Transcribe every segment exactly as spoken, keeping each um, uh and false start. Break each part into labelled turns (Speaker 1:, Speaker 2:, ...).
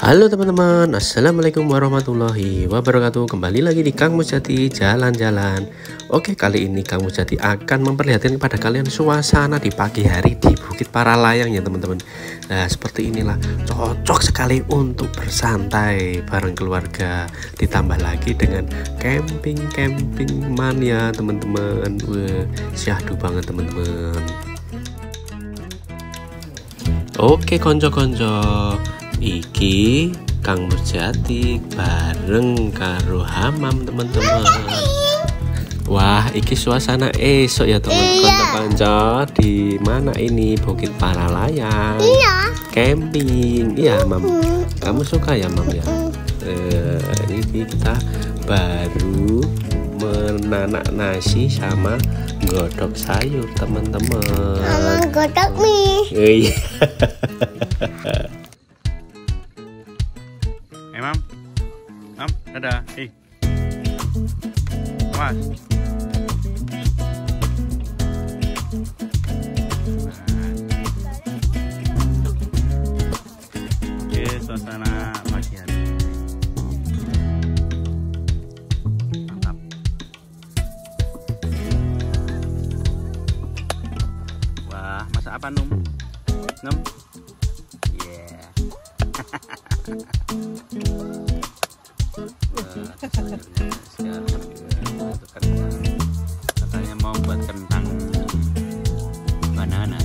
Speaker 1: Halo teman-teman, assalamualaikum warahmatullahi wabarakatuh. Kembali lagi di Kang Mujadi jalan-jalan. Oke, kali ini Kang Mujadi akan memperlihatkan kepada kalian suasana di pagi hari di Bukit Paralayang ya teman-teman. Nah, seperti inilah, cocok sekali untuk bersantai bareng keluarga. Ditambah lagi dengan camping-camping mania teman-teman. Wah, syahdu banget teman-teman. Oke konco-konco, iki Kang Mujadi bareng karo Hamam teman-teman. Wah, iki suasana esok ya teman-teman. Iya. Di mana ini? Bukit Paralayang.
Speaker 2: Iya.
Speaker 1: Camping. Iya, Mam. Hmm. Kamu suka ya, Mam ya? Hmm. Eh, ini kita baru menanak nasi sama godok sayur teman-teman.
Speaker 2: Sama godok mie.
Speaker 1: Iya.
Speaker 3: Eh, Mam. Mam, dadah. Ih. Mas. Oke, suasana pagi hari. Mantap. Wah, masak apa, Num? Num? Yeah. Katanya mau buat kentang banana.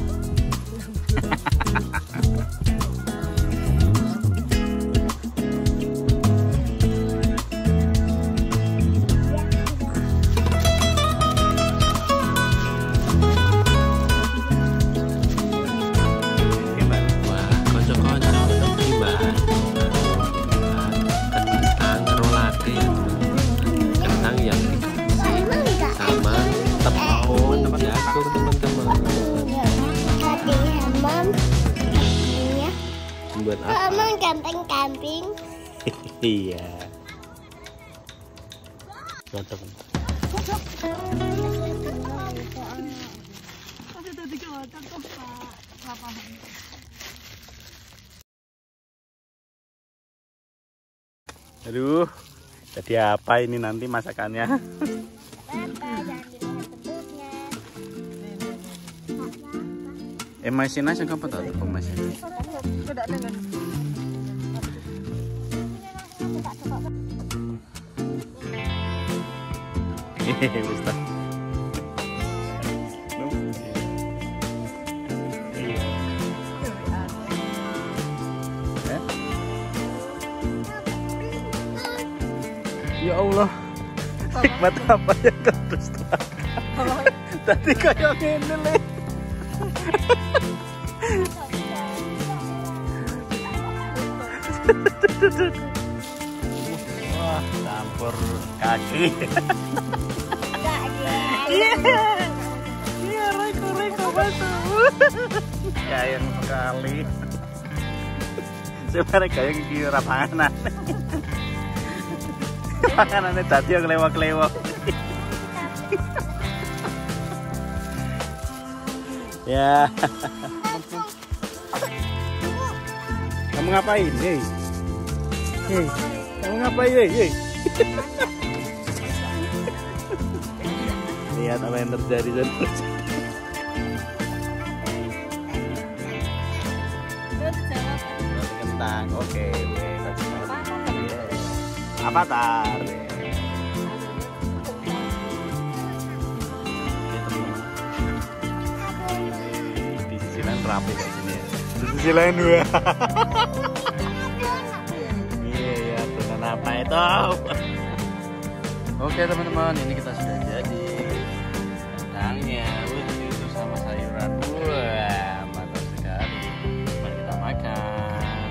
Speaker 1: Buat apa?
Speaker 2: Emang camping-camping.
Speaker 1: Iya. Mantap.
Speaker 3: Aduh, jadi apa ini nanti masakannya? Eh, mesinnya sih kapan tahu mesinnya? Hehehe, Ustaz. Ya Allah, hikmat apa yang kau dustakan? Tadi kayak gini nih. Wah, campur kaki. Iya, iya, reko-reko batu. Sayang sekali. Sebenarnya kayak kira panganan. Makanannya tadi yang kelewak-kelewak. Ya. Kamu ngapain, hei? Hei, kamu ngapain, hei? Hei. Lihat apa yang terjadi dan kentang, oke, apa tar? Di sisi lain rapi kayak gini ya. Di sisi lain dua. Iya ya, dengan apa itu? Oke teman-teman, ini kita sudah jadi kentangnya, itu sama sayuran. Wah, mantap sekali. Mari kita makan.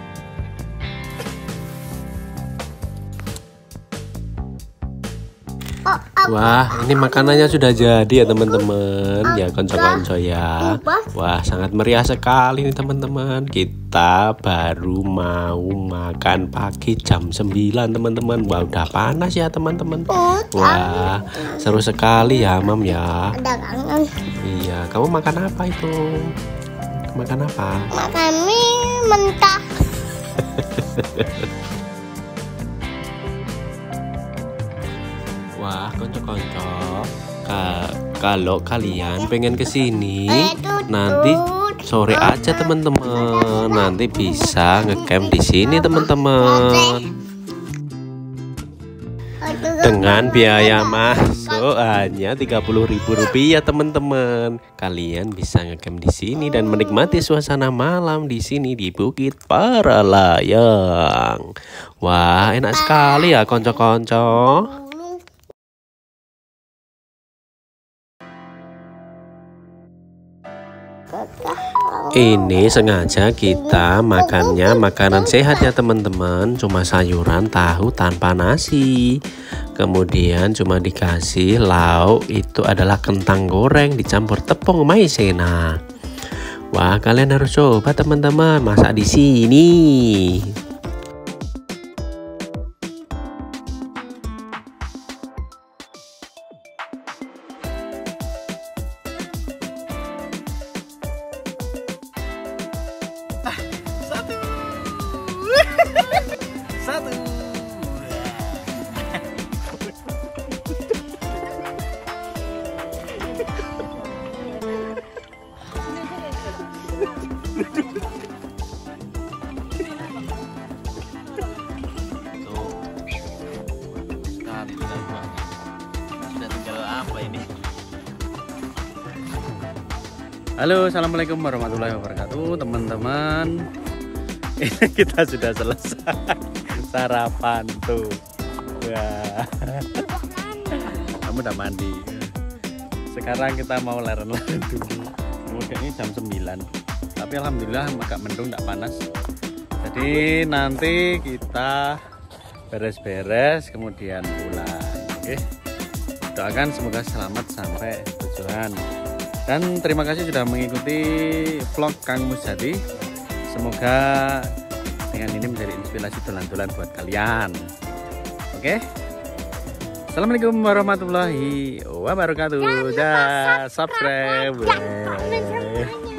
Speaker 2: Oh,
Speaker 1: Wah, ini makanannya sudah jadi ya teman-teman. Ya konco-konco ya. Wah, sangat meriah sekali nih teman-teman. Kita baru mau makan pagi jam sembilan teman-teman. Wah, udah panas ya teman-teman. Wah, seru sekali ya Mam ya.
Speaker 2: Ada kangen.
Speaker 1: Iya, kamu makan apa itu? Makan apa?
Speaker 2: Makan mie mentah.
Speaker 1: Wah, konco-konco, ka kalau kalian pengen kesini, nanti sore aja teman-teman. Nanti bisa ngecamp di sini teman-teman. Dengan biaya masuk hanya tiga puluh ribu rupiah teman-teman. Kalian bisa ngecamp di sini dan menikmati suasana malam di sini di Bukit Paralayang. Wah, enak sekali ya konco-konco. Ini sengaja kita makannya makanan sehat ya teman-teman. Cuma sayuran tahu tanpa nasi. Kemudian cuma dikasih lauk, itu adalah kentang goreng dicampur tepung maizena. Wah, kalian harus coba teman-teman masak di sini.
Speaker 3: Satu. Satu. Sekali sudah buat. Sudah tinggal apa ini? Halo, assalamualaikum warahmatullahi wabarakatuh, teman-teman. Ini kita sudah selesai sarapan tuh. Wah. Kamu udah mandi. Sekarang kita mau leren-leren dulu. Kemudian ini jam sembilan. Tapi alhamdulillah agak mendung, tidak panas. Jadi nanti kita beres-beres kemudian pulang. Oke. Doakan semoga selamat sampai tujuan. Dan terima kasih sudah mengikuti vlog Kang Muzadi. Semoga dengan ini menjadi inspirasi dolan-dolan buat kalian. Oke. Assalamualaikum warahmatullahi wabarakatuh. Dah subscribe.